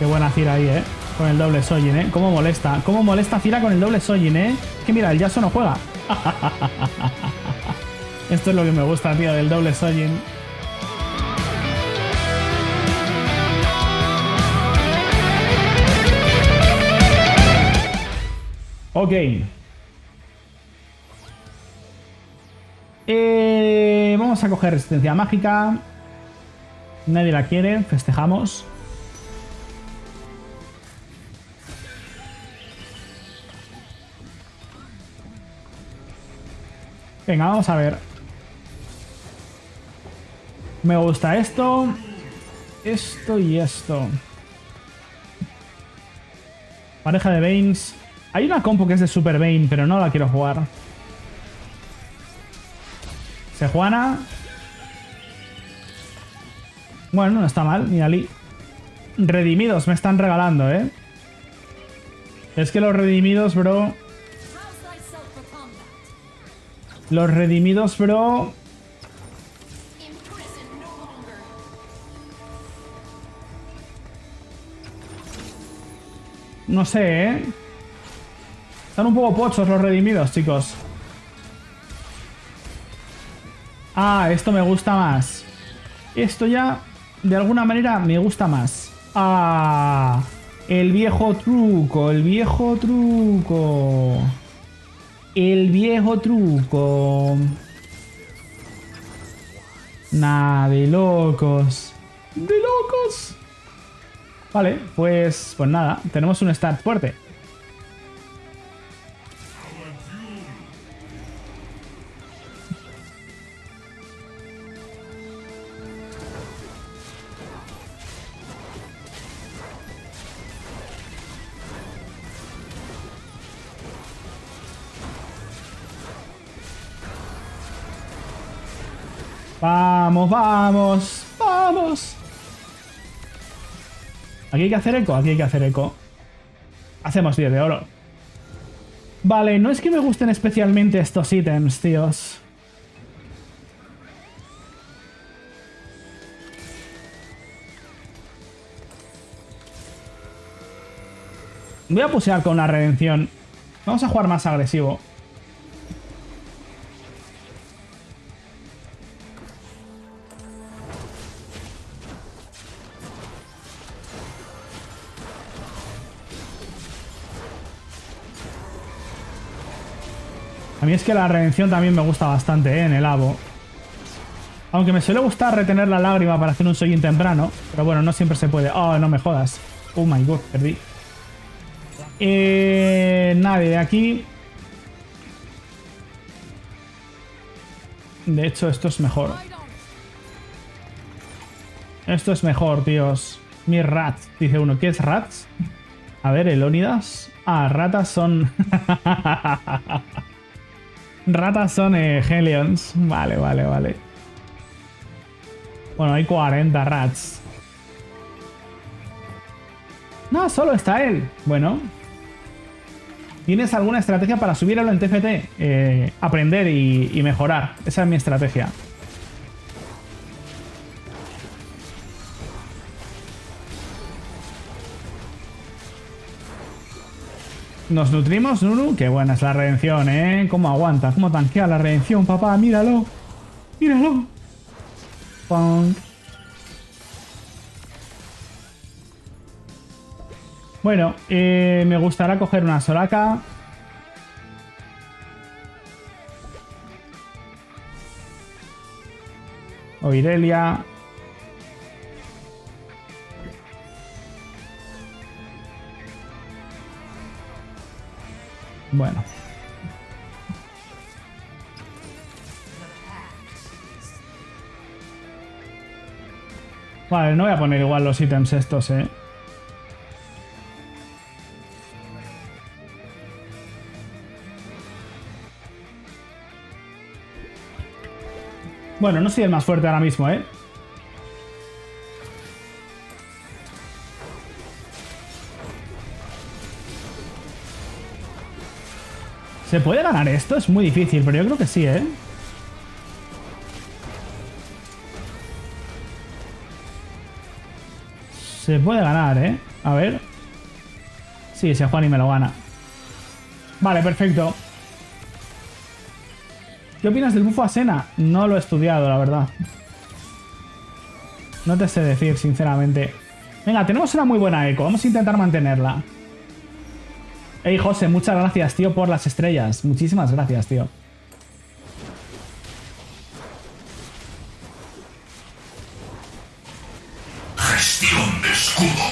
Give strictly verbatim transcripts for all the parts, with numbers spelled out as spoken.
Qué buena Cira ahí, ¿eh? Con el doble Sojin, ¿eh? Cómo molesta. Cómo molesta Cira con el doble Sojin, ¿eh? Es que mira, el Yasuo no juega. Esto es lo que me gusta, tío, del doble Sojin. Ok. Eh, vamos a coger resistencia mágica. Nadie la quiere. Festejamos. Venga, vamos a ver. Me gusta esto. Esto y esto. Pareja de Vaynes. Hay una compo que es de Super Vayne, pero no la quiero jugar. Sejuana. Bueno, no está mal, ni Ali. Redimidos me están regalando, ¿eh? Es que los redimidos, bro... Los redimidos, bro... No sé, ¿eh? Están un poco pochos los redimidos, chicos. Ah, esto me gusta más. Esto ya, de alguna manera, me gusta más. Ah, el viejo truco, el viejo truco. El viejo truco. Nah, de locos. De locos. Vale, pues, pues nada, tenemos un start fuerte. Vamos, vamos, vamos. Aquí hay que hacer eco, aquí hay que hacer eco. Hacemos diez de oro. Vale, no es que me gusten especialmente estos ítems, tíos. Voy a pusear con la redención. Vamos a jugar más agresivo. A mí es que la redención también me gusta bastante, ¿eh? En el Avo. Aunque me suele gustar retener la lágrima para hacer un Sojin temprano. Pero bueno, no siempre se puede. Oh, no me jodas. Oh my god, perdí. Eh, nadie de aquí. De hecho, esto es mejor. Esto es mejor, tíos. Mi rats, dice uno. ¿Qué es rats? A ver, Elónidas. Ah, ratas son... Ratas son eh, Hellions. Vale, vale, vale. Bueno, hay cuarenta rats. No, solo está él. Bueno. ¿Tienes alguna estrategia para subirlo en T F T? Eh, aprender y, y mejorar. Esa es mi estrategia. ¿Nos nutrimos, Nunu? Qué buena es la redención, ¿eh? ¿Cómo aguanta? ¿Cómo tanquea la redención, papá? Míralo. Míralo. Punk. Bueno, eh, me gustará coger una Soraka. O Irelia. Bueno. Vale, no voy a poner igual los ítems estos, eh. Bueno, no soy el más fuerte ahora mismo, eh. ¿Se puede ganar esto? Es muy difícil, pero yo creo que sí, ¿eh? Se puede ganar, ¿eh? A ver. Sí, ese Juan y me lo gana. Vale, perfecto. ¿Qué opinas del bufo a Sena? No lo he estudiado, la verdad. No te sé decir, sinceramente. Venga, tenemos una muy buena eco. Vamos a intentar mantenerla. Ey, José, muchas gracias, tío, por las estrellas. Muchísimas gracias, tío. Gestión de escudo.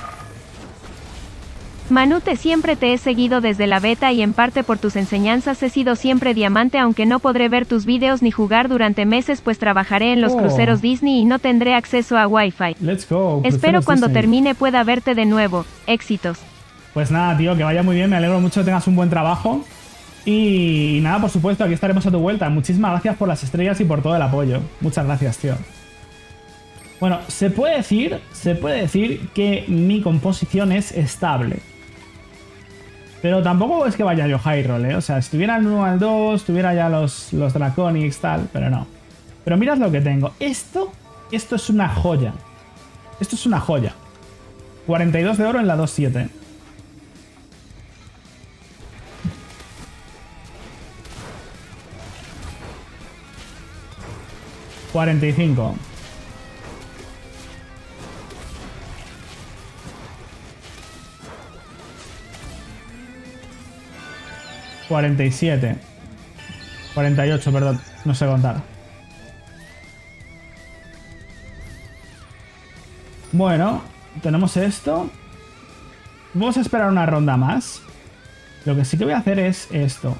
Manute, siempre te he seguido desde la beta y en parte por tus enseñanzas he sido siempre diamante, aunque no podré ver tus vídeos ni jugar durante meses pues trabajaré en los Oh. cruceros Disney y no tendré acceso a Wi-Fi. Let's go. Espero Cruceros cuando Disney. termine pueda verte de nuevo. Éxitos. Pues nada, tío, que vaya muy bien. Me alegro mucho que tengas un buen trabajo. Y nada, por supuesto, aquí estaremos a tu vuelta. Muchísimas gracias por las estrellas y por todo el apoyo. Muchas gracias, tío. Bueno, se puede decir, se puede decir que mi composición es estable. Pero tampoco es que vaya yo high roll, ¿eh? O sea, si tuviera el uno al dos, tuviera ya los, los Draconics, tal, pero no. Pero mirad lo que tengo. Esto, esto es una joya. Esto es una joya. cuarenta y dos de oro en la dos siete. cuarenta y cinco. cuarenta y siete. cuarenta y ocho, perdón. No sé contar. Bueno, tenemos esto. Vamos a esperar una ronda más. Lo que sí que voy a hacer es esto.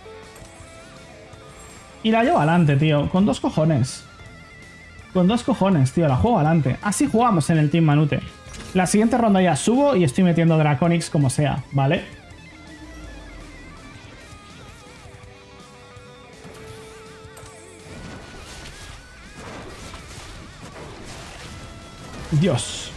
Y la llevo adelante, tío. Con dos cojones. Con dos cojones, tío. La juego adelante. Así jugamos en el Team Manute. La siguiente ronda ya subo y estoy metiendo Draconics como sea, ¿vale? Dios.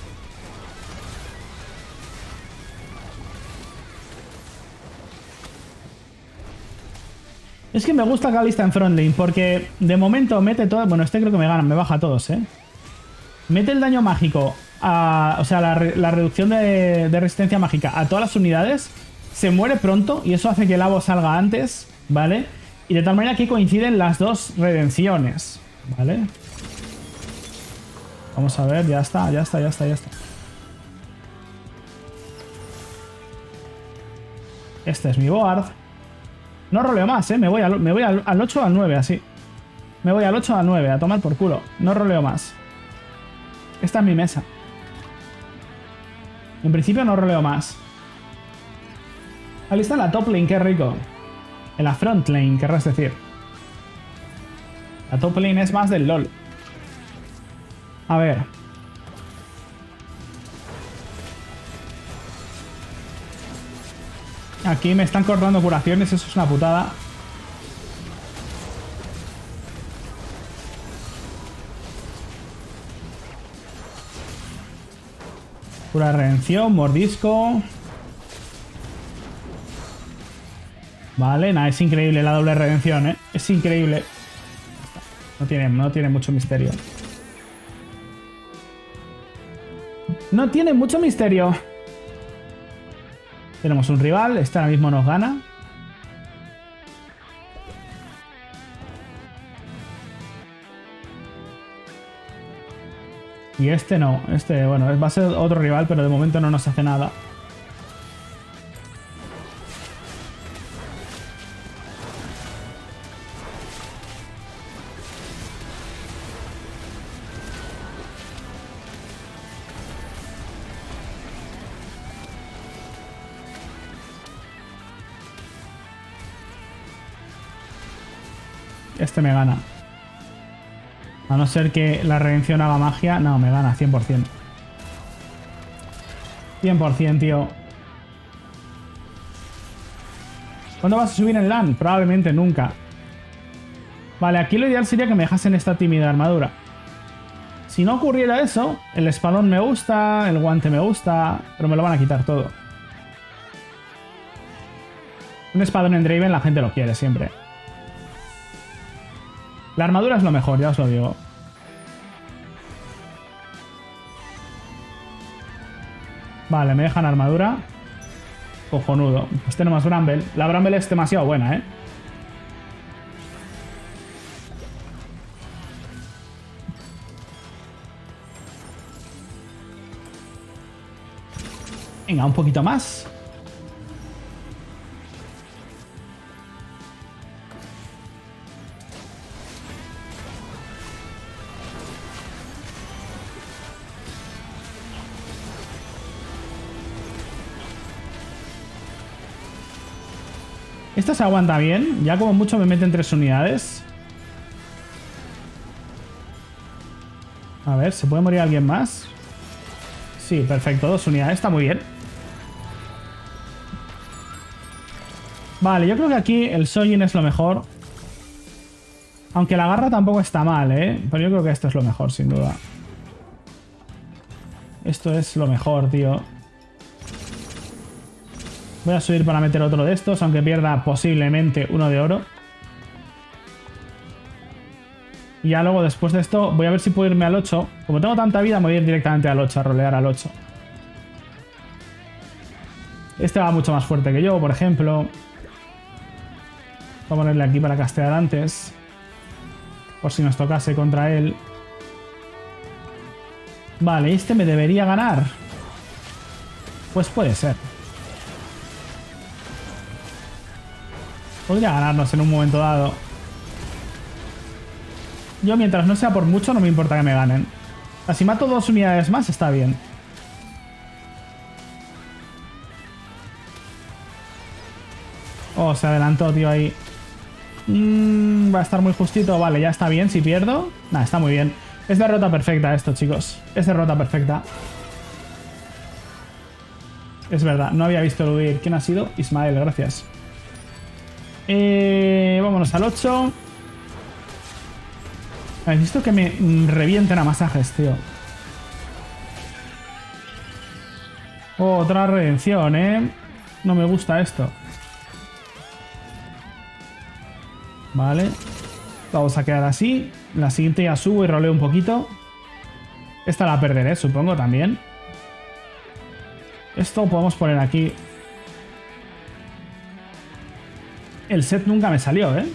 Es que me gusta Kalista en frontlane porque de momento mete todo... Bueno, este creo que me gana, me baja a todos, ¿eh? Mete el daño mágico, a, o sea, la, re, la reducción de, de resistencia mágica a todas las unidades. Se muere pronto y eso hace que el Avo salga antes, ¿vale? Y de tal manera que coinciden las dos redenciones, ¿vale? Vamos a ver, ya está, ya está, ya está, ya está. Este es mi board. No roleo más, ¿eh? Me voy al, me voy al, al ocho o al nueve, así. Me voy al ocho o al nueve, a tomar por culo. No roleo más. Esta es mi mesa. En principio no roleo más. Ahí está la top lane, qué rico. En la front lane, querrás decir. La top lane es más del LoL. A ver. Aquí me están cortando curaciones, eso es una putada. Cura de redención, mordisco. Vale, nada, es increíble la doble redención, ¿eh? Es increíble. No tiene, no tiene mucho misterio. No tiene mucho misterio. Tenemos un rival, este ahora mismo nos gana. Y este no, este, bueno, va a ser otro rival, pero de momento no nos hace nada. Este me gana. A no ser que la redención haga magia. No, me gana, cien por cien. cien por cien, tío. ¿Cuándo vas a subir en LAN? Probablemente nunca. Vale, aquí lo ideal sería que me dejasen esta tímida armadura. Si no ocurriera eso, el espadón me gusta, el guante me gusta, pero me lo van a quitar todo. Un espadón en Draven la gente lo quiere siempre. La armadura es lo mejor, ya os lo digo. Vale, me dejan armadura. Cojonudo. Pues tenemos Bramble. La Bramble es demasiado buena, ¿eh? Venga, un poquito más. Esta se aguanta bien. Ya como mucho me meten tres unidades. A ver, ¿se puede morir alguien más? Sí, perfecto. Dos unidades. Está muy bien. Vale, yo creo que aquí el Sojin es lo mejor. Aunque la garra tampoco está mal, ¿eh? Pero yo creo que esto es lo mejor, sin duda. Esto es lo mejor, tío. Voy a subir para meter otro de estos, aunque pierda posiblemente uno de oro. Y ya luego, después de esto, voy a ver si puedo irme al ocho. Como tengo tanta vida, me voy a ir directamente al ocho, a rolear al ocho. Este va mucho más fuerte que yo, por ejemplo. Voy a ponerle aquí para castear antes. Por si nos tocase contra él. Vale, este me debería ganar. Pues puede ser. Podría ganarnos en un momento dado. Yo, mientras no sea por mucho, no me importa que me ganen. O sea, si mato dos unidades más, está bien. Oh, se adelantó, tío, ahí. Mm, va a estar muy justito. Vale, ya está bien. Si pierdo... Nah, está muy bien. Es derrota perfecta esto, chicos. Es derrota perfecta. Es verdad, no había visto eludir. ¿Quién ha sido? Ismael, gracias. Eh, vámonos al ocho. Necesito que me revienten a masajes, tío. Oh, otra redención, ¿eh? No me gusta esto. Vale. Vamos a quedar así. La siguiente ya subo y roleo un poquito. Esta la perderé, supongo, también. Esto podemos poner aquí. El set nunca me salió, ¿eh?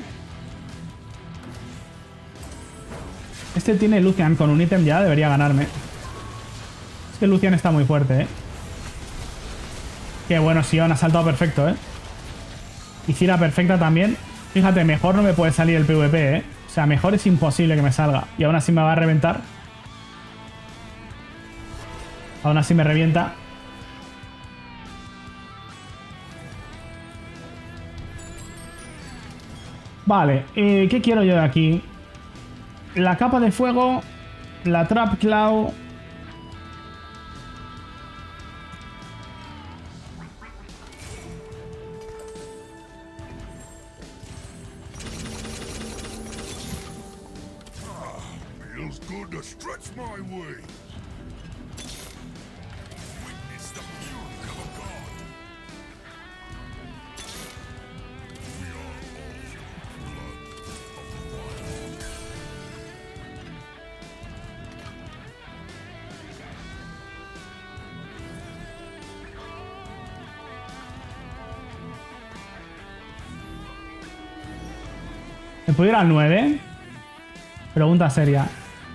Este tiene Lucian con un ítem ya, debería ganarme. Es que Lucian está muy fuerte, ¿eh? Qué bueno, Sion ha saltado perfecto, ¿eh? Y Cira perfecta también. Fíjate, mejor no me puede salir el PvP, ¿eh? O sea, mejor es imposible que me salga. Y aún así me va a reventar. Aún así me revienta. Vale, eh, ¿qué quiero yo de aquí? La capa de fuego, la Trap Claw. Feels good to stretch my wings. Witness the fury of a god. We are all blood of the wild. ¿Me puedo ir al nueve? Pregunta seria.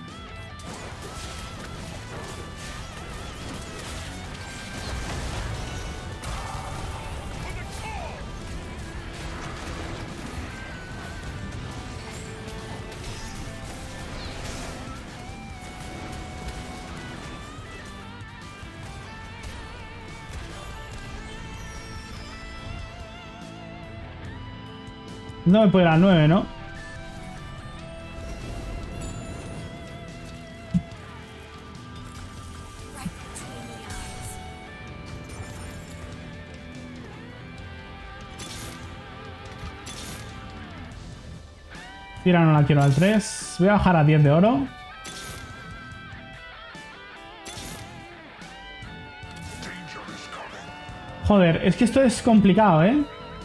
No me puedo ir al nueve, ¿no? Tira no la quiero al tres. Voy a bajar a diez de oro. Joder, es que esto es complicado, ¿eh?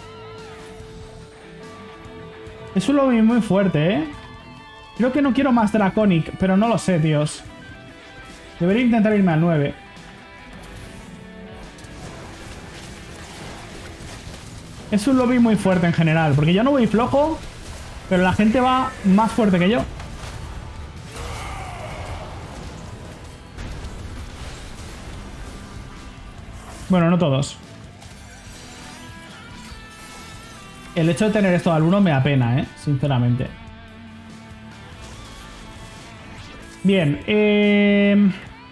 Es un lobby muy fuerte, ¿eh? Creo que no quiero más Draconic, pero no lo sé, tíos. Debería intentar irme al nueve. Es un lobby muy fuerte en general, porque yo no voy flojo, pero la gente va más fuerte que yo. Bueno, no todos. El hecho de tener esto al uno me apena, ¿eh? Sinceramente. Bien, eh...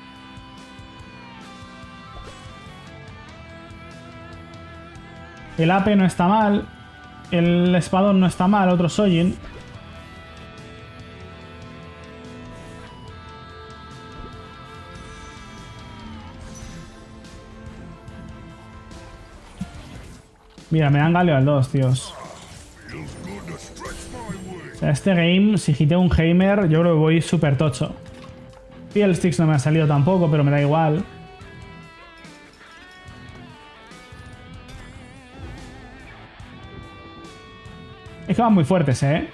el A P no está mal. El espadón no está mal, otro Sojin. Mira, me dan Galio al dos, tíos. O sea, este game, si hiteo un Heimer, yo creo que voy súper tocho. Fiddlesticks no me ha salido tampoco, pero me da igual. Es que van muy fuertes, ¿eh?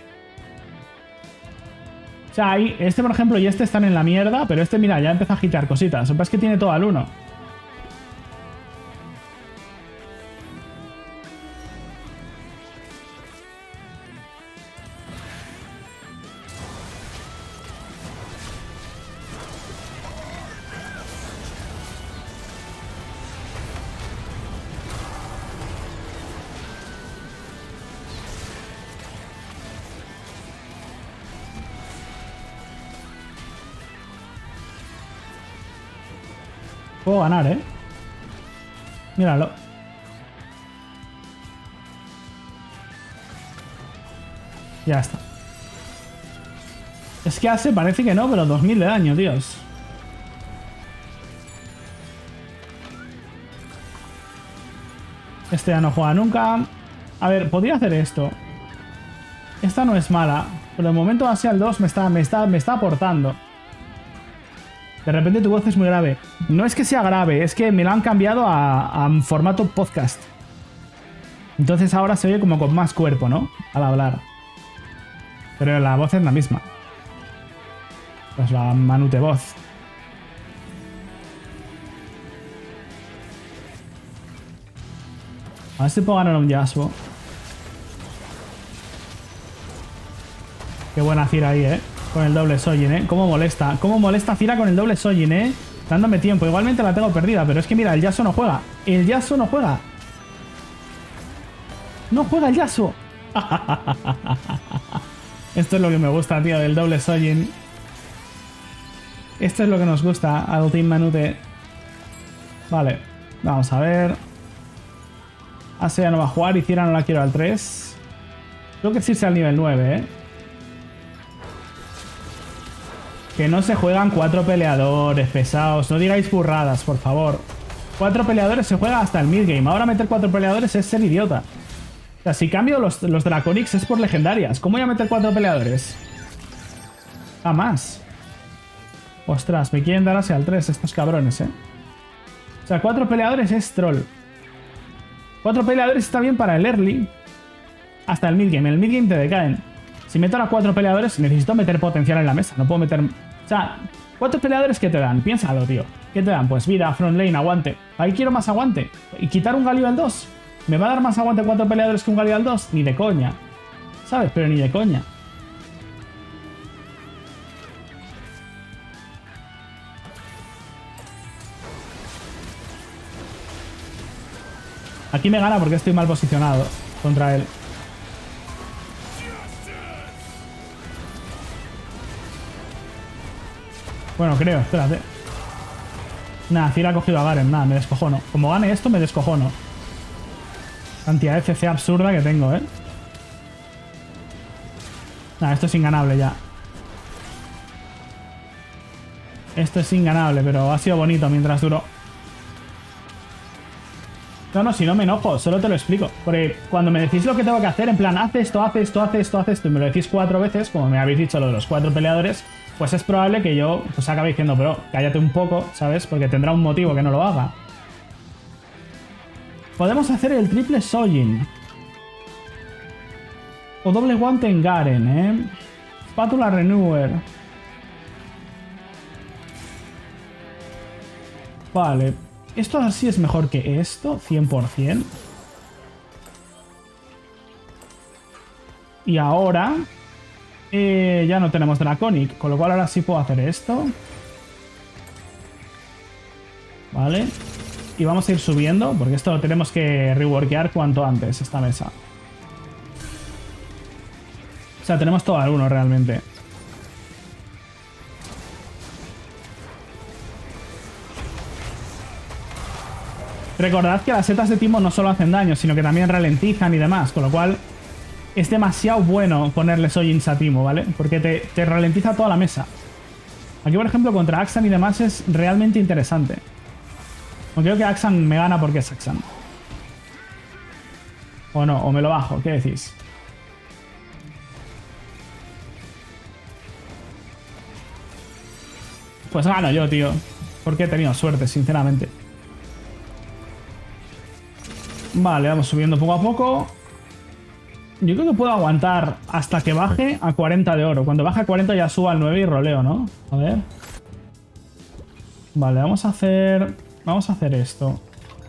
O sea, ahí, este por ejemplo y este están en la mierda, pero este, mira, ya empieza a hitear cositas. Lo que pasa es que tiene todo al uno. Puedo ganar, ¿eh? Míralo. Ya está. Es que hace, parece que no, pero dos mil de daño, tíos. Este ya no juega nunca. A ver, podría hacer esto. Esta no es mala, pero de momento hacia el dos me está, me está, me está aportando. De repente tu voz es muy grave. No es que sea grave, es que me lo han cambiado a, a formato podcast. Entonces ahora se oye como con más cuerpo, ¿no? Al hablar. Pero la voz es la misma. Pues la manute voz. A ver si puedo ganar un Yasuo. Qué buena Cira ahí, ¿eh? Con el doble Sojin, ¿eh? Cómo molesta. Cómo molesta Cira con el doble Sojin, ¿eh? Dándome tiempo. Igualmente la tengo perdida, pero es que mira, el Yasuo no juega. El Yasuo no juega. No juega el Yasuo. Esto es lo que me gusta, tío, del doble Sojin. Esto es lo que nos gusta al Team Manute. Vale. Vamos a ver. Ase ya no va a jugar y Cira no la quiero al tres. Creo que sí sea al nivel nueve, ¿eh? Que no se juegan cuatro peleadores pesados. No digáis burradas, por favor. Cuatro peleadores se juega hasta el midgame. Ahora meter cuatro peleadores es ser idiota. O sea, si cambio los, los Draconics es por legendarias. ¿Cómo voy a meter cuatro peleadores? A más. Ostras, me quieren dar hacia el tres estos cabrones, ¿eh? O sea, cuatro peleadores es troll. Cuatro peleadores está bien para el early. Hasta el midgame. En el midgame te decaen. Si meto a cuatro peleadores, necesito meter potencial en la mesa. No puedo meter... O sea, ¿cuántos peleadores que te dan? Piénsalo, tío. ¿Qué te dan? Pues vida, front lane, aguante. Ahí quiero más aguante. ¿Y quitar un Galio al dos? ¿Me va a dar más aguante cuatro peleadores que un Galio al dos? Ni de coña. ¿Sabes? Pero ni de coña. Aquí me gana porque estoy mal posicionado contra él. Bueno, creo, espérate. Nada, Cira ha cogido a Garen, nada, me descojono. Como gane esto, me descojono. Cantidad de C C absurda que tengo, ¿eh? Nada, esto es inganable ya. Esto es inganable, pero ha sido bonito mientras duró. No, no, si no me enojo, solo te lo explico. Porque cuando me decís lo que tengo que hacer, en plan, haz esto, haz esto, haz esto, haz esto, y me lo decís cuatro veces, como me habéis dicho lo de los cuatro peleadores, pues es probable que yo pues acabe diciendo, pero cállate un poco, ¿sabes? Porque tendrá un motivo que no lo haga. Podemos hacer el triple Sojin. O doble guante en Garen, ¿eh? Espátula Renewer. Vale. Esto así es mejor que esto, cien por cien. Y ahora eh, ya no tenemos Draconic, con lo cual ahora sí puedo hacer esto. Vale. Y vamos a ir subiendo, porque esto lo tenemos que reworkear cuanto antes, esta mesa. O sea, tenemos todo al uno realmente. Recordad que las setas de timo no solo hacen daño, sino que también ralentizan y demás, con lo cual es demasiado bueno ponerle Sojins a Timo, ¿vale? Porque te, te ralentiza toda la mesa. Aquí, por ejemplo, contra Akshan y demás es realmente interesante. Aunque creo que Akshan me gana porque es Akshan. O no, o me lo bajo, ¿qué decís? Pues gano yo, tío. Porque he tenido suerte, sinceramente. Vale, vamos subiendo poco a poco. Yo creo que puedo aguantar hasta que baje a cuarenta de oro. Cuando baje a cuarenta ya suba al nueve y roleo, ¿no? A ver. Vale, vamos a hacer... Vamos a hacer esto.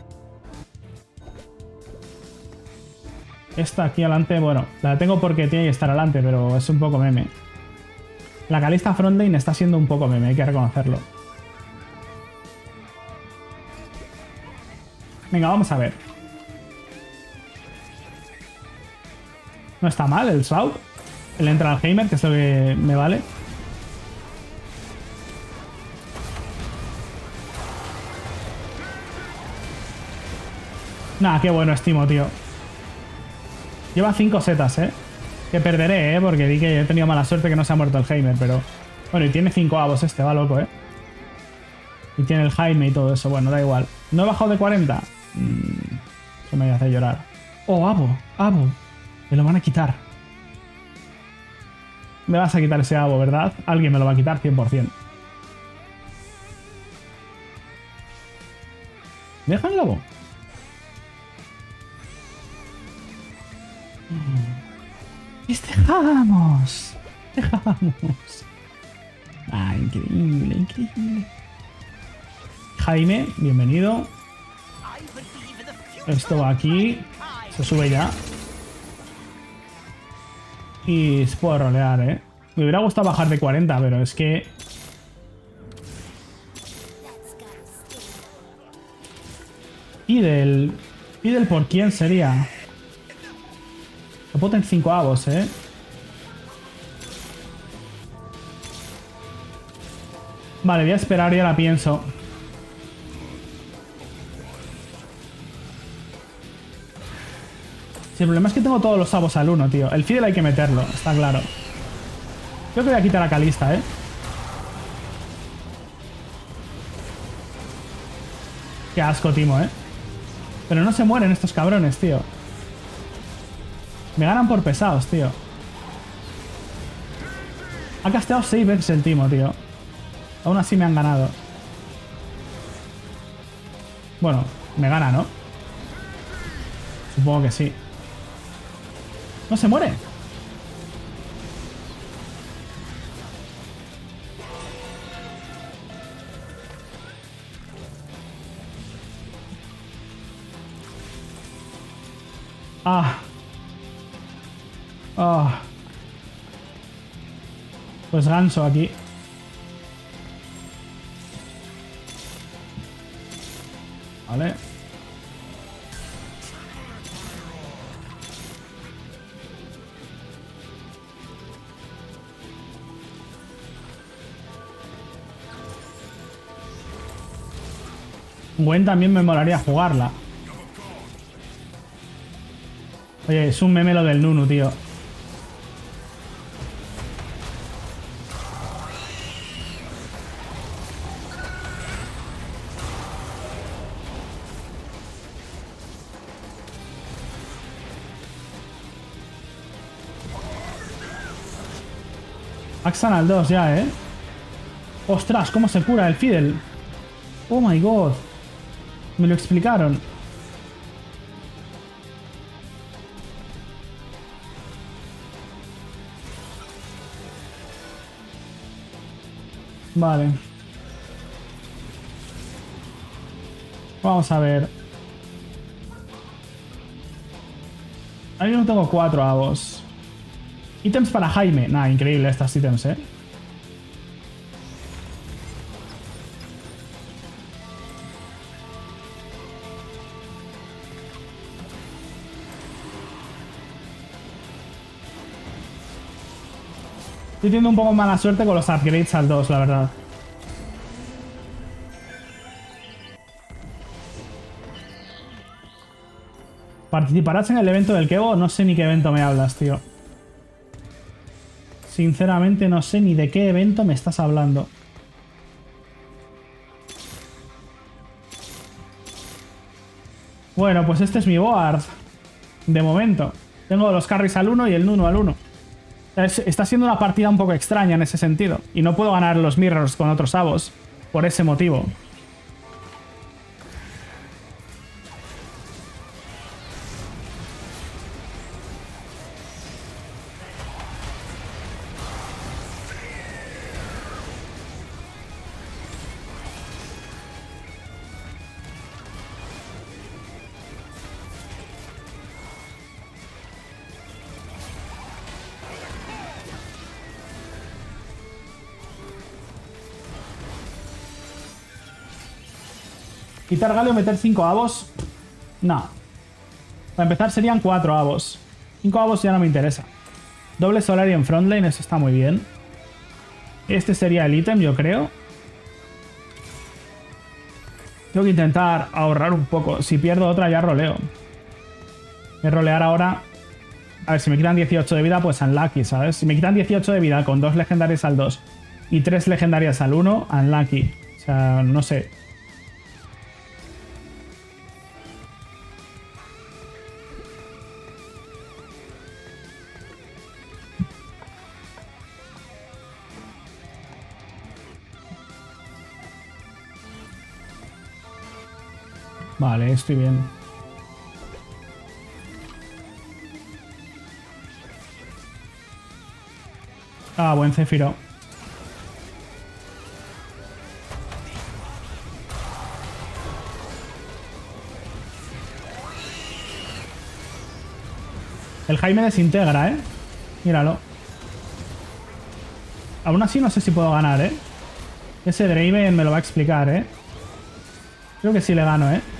Esta aquí adelante, bueno, la tengo porque tiene que estar adelante, pero es un poco meme. La Kalista frontlane está siendo un poco meme, hay que reconocerlo. Venga, vamos a ver. No está mal el Shroud. El entra al Heimer, que es lo que me vale. Nah, qué bueno estimo, tío. Lleva cinco setas, ¿eh? Que perderé, ¿eh? Porque di que he tenido mala suerte que no se ha muerto el Heimer, pero... Bueno, y tiene cinco avos este, va loco, ¿eh? Y tiene el Jaime y todo eso. Bueno, da igual. ¿No he bajado de cuarenta? Mm, eso me hace llorar. Oh, avo, avo. Me lo van a quitar. Me vas a quitar ese avo, ¿verdad? Alguien me lo va a quitar cien por cien. ¿Deja el avo? Pues dejamos. Dejamos. Ah, increíble, increíble. Jaime, bienvenido. Esto va aquí. Se sube ya. Y se puede rolear, ¿eh? Me hubiera gustado bajar de cuarenta, pero es que... Y del... ¿Y del por quién sería? Lo puedo tener cinco avos, ¿eh? Vale, voy a esperar y ahora pienso. Sí, el problema es que tengo todos los avos al uno, tío. El Fidel hay que meterlo, está claro. Creo que voy a quitar a Kalista, ¿eh? Qué asco, Timo, ¿eh? Pero no se mueren estos cabrones, tío. Me ganan por pesados, tío. Ha casteado seis veces el Timo, tío. Aún así me han ganado. Bueno, me gana, ¿no? Supongo que sí. ¡No se muere! ¡Ah! ¡Ah! Pues ganso aquí. Vale. Gwen también me molaría jugarla. Oye, es un meme lo del Nunu, tío. Akshan al dos ya, ¿eh? ¡Ostras! ¿Cómo se cura el Fidel? ¡Oh, my God! Me lo explicaron. Vale. Vamos a ver. Ahí no tengo cuatro avos. Ítems para Jaime. Nah, increíble estas ítems, eh. Estoy teniendo un poco mala suerte con los upgrades al dos, la verdad. ¿Participarás en el evento del Kevo? No sé ni qué evento me hablas, tío. Sinceramente no sé ni de qué evento me estás hablando. Bueno, pues este es mi board. De momento. Tengo los carries al uno y el Nunu al uno. Es, está siendo una partida un poco extraña en ese sentido. Y no puedo ganar los mirrors con otros avos. Por ese motivo. Quitar Galio, meter cinco avos. No. Para empezar serían cuatro avos. cinco avos ya no me interesa. Doble Solari en frontline, eso está muy bien. Este sería el ítem, yo creo. Tengo que intentar ahorrar un poco. Si pierdo otra ya roleo. Voy a rolear ahora. A ver, si me quitan dieciocho de vida, pues unlucky, ¿sabes? Si me quitan dieciocho de vida con dos legendarias al dos y tres legendarias al uno, unlucky. O sea, no sé. Vale, estoy bien. Ah, buen Céfiro. El Jaime desintegra, ¿eh? Míralo. Aún así no sé si puedo ganar, ¿eh? Ese Draven me lo va a explicar, ¿eh? Creo que sí le gano, ¿eh?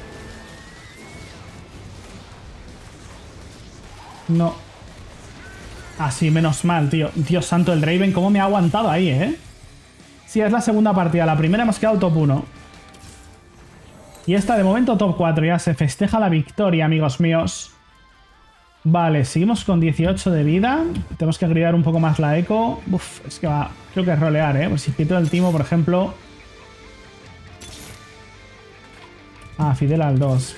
No. Ah, sí, menos mal, tío. Dios santo, el Draven, ¿cómo me ha aguantado ahí, eh? Sí, es la segunda partida. La primera hemos quedado top uno. Y esta, de momento, top cuatro. Ya se festeja la victoria, amigos míos. Vale, seguimos con dieciocho de vida. Tenemos que agregar un poco más la eco. Uf, es que va... Creo que es rolear, ¿eh? Pues si quito el timo, por ejemplo... Ah, Fidel al dos.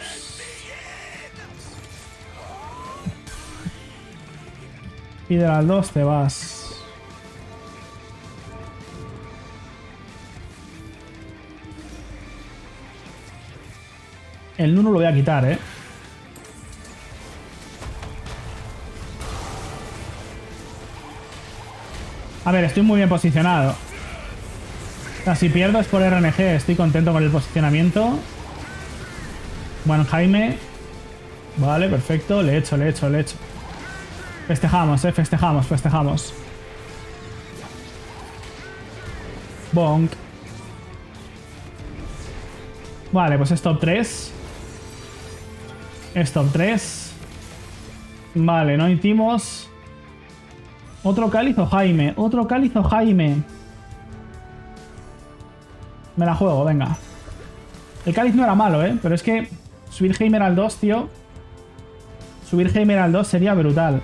Fidel al dos, te vas. El Nunu lo voy a quitar, ¿eh? A ver, estoy muy bien posicionado. O sea, si pierdo es por R N G. Estoy contento con el posicionamiento. Buen Jaime. Vale, perfecto. Le he hecho, le he hecho, le he hecho. Festejamos, eh. Festejamos, festejamos. Bonk. Vale, pues es top tres. Es top tres. Vale, no hay timos. Otro cáliz o Jaime. Otro cáliz o Jaime. Me la juego, venga. El cáliz no era malo, ¿eh? Pero es que subir Heimer al dos, tío. Subir Heimer al dos sería brutal.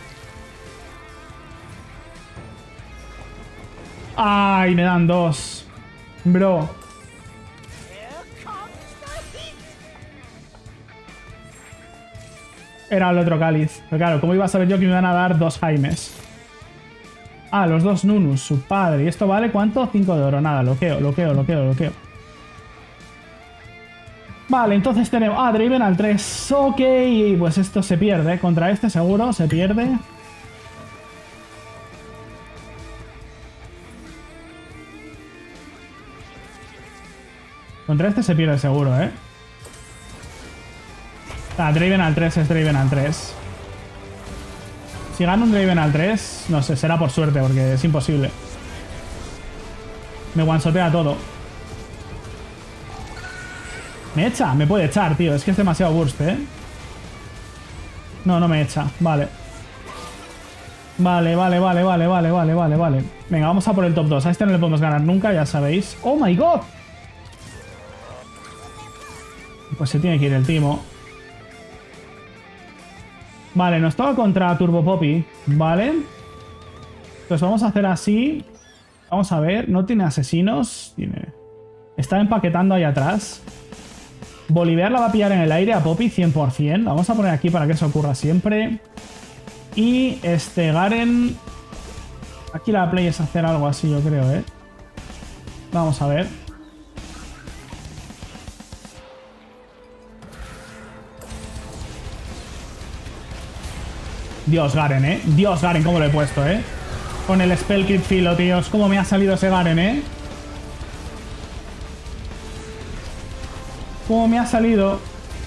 ¡Ay! Me dan dos. Bro. Era el otro cáliz. Pero claro, ¿cómo iba a saber yo que me iban a dar dos Jaimes? Ah, los dos Nunus, su padre. ¿Y esto vale cuánto? cinco de oro. Nada, loqueo, loqueo, loqueo, loqueo. Vale, entonces tenemos... Ah, Draven al tres. Ok, pues esto se pierde. Contra este seguro se pierde. Contra este se pierde seguro, ¿eh? Ah, Draven al tres es Draven al tres. Si gano un Draven al tres, no sé, será por suerte, porque es imposible. Me one-shotea todo. Me echa, me puede echar, tío. Es que es demasiado burst, ¿eh? No, no me echa. Vale. Vale, vale, vale, vale, vale, vale, vale, vale. Venga, vamos a por el top dos. A este no le podemos ganar nunca, ya sabéis. ¡Oh, my God! Pues se tiene que ir el timo. Vale, nos toca contra Turbo Poppy. Vale. Pues vamos a hacer así. Vamos a ver. No tiene asesinos. Tiene... Está empaquetando ahí atrás. Bolivar la va a pillar en el aire a Poppy cien por cien. Vamos a poner aquí para que eso ocurra siempre. Y este Garen... Aquí la play es hacer algo así, yo creo, ¿eh? Vamos a ver. Dios, Garen, ¿eh? Dios, Garen, cómo lo he puesto, ¿eh? Con el Spell Crit Filo, tíos. Cómo me ha salido ese Garen, ¿eh? Cómo me ha salido.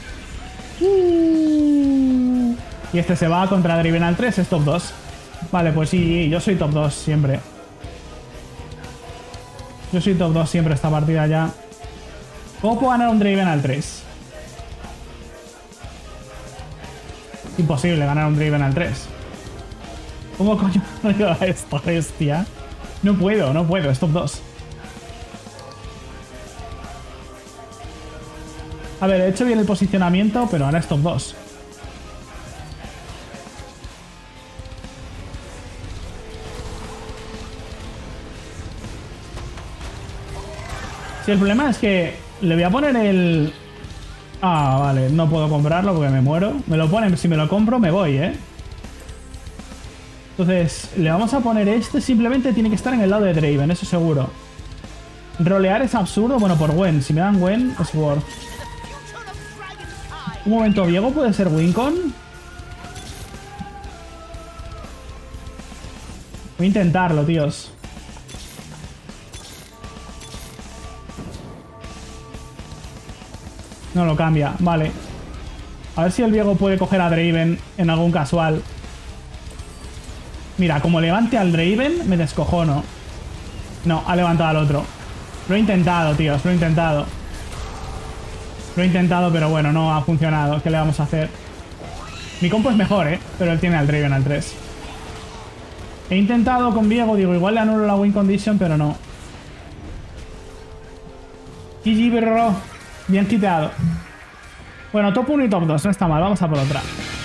Uh. Y este se va contra Draven al tres, es top dos. Vale, pues sí, yo soy top dos siempre. Yo soy top dos siempre esta partida ya. ¿Cómo puedo ganar un Draven al tres? Imposible ganar un Draven al tres. ¿Cómo coño puedo a esto, bestia? No puedo, no puedo, es top dos. A ver, he hecho bien el posicionamiento, pero ahora es top dos. Sí, el problema es que le voy a poner el... Ah, vale, no puedo comprarlo porque me muero. Me lo ponen, si me lo compro me voy, ¿eh? Entonces, le vamos a poner este, simplemente tiene que estar en el lado de Draven, eso seguro. Rolear es absurdo, bueno, por Gwen. Si me dan Gwen, es worth. Un momento, ¿Viego puede ser Wincon? Voy a intentarlo, tíos. No lo cambia, vale. A ver si el Viego puede coger a Draven en algún casual. Mira, como levante al Draven, me descojono. No, ha levantado al otro. Lo he intentado, tíos, lo he intentado. Lo he intentado, pero bueno, no ha funcionado. ¿Qué le vamos a hacer? Mi compo es mejor, ¿eh? Pero él tiene al Draven al tres. He intentado con Viego, digo, igual le anulo la win condition, pero no. G G, bro. Bien quitado. Bueno, top uno y top dos, no está mal. Vamos a por otra.